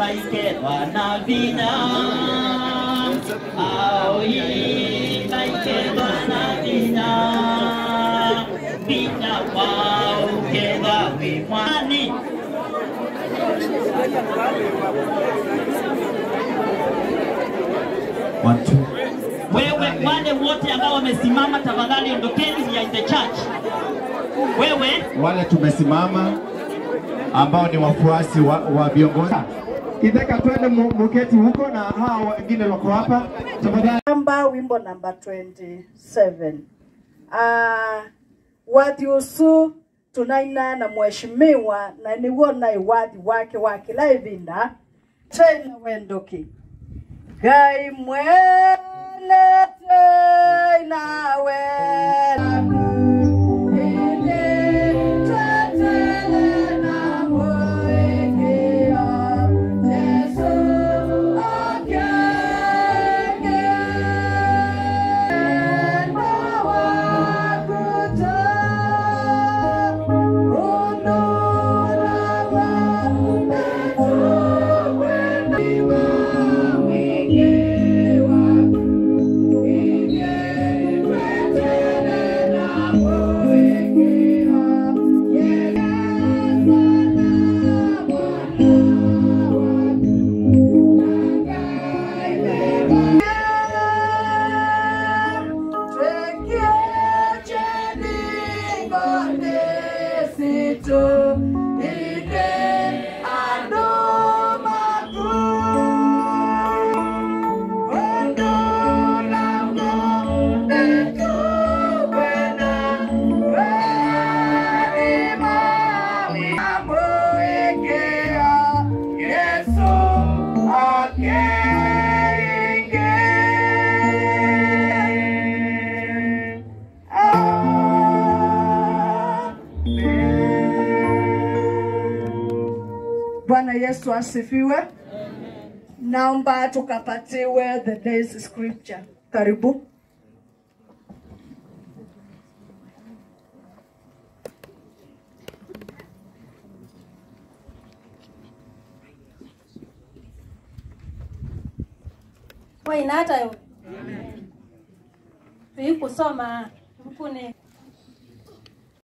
baike wanavina aoi baike wanavina vina wao keda wimani watu wewe wale wote ambao wamesimama tafadhali ondokeni ya the church. Wewe wale tumesimama ambao ni wafuasi wa viongozi kitaka twende muketi huko na hao wengine wako hapa tafadhali. Wimbo number 27 wadiusu tunaina na mheshimiwa na niwona iwadi wake wa kila ivinda tena wendoki gai mwele tena wendoki Bwana Yesu asifiwe. Naomba tukapatiwe the day's scripture. Karibu. Wainata yo. Amen. Tuikusoma mkune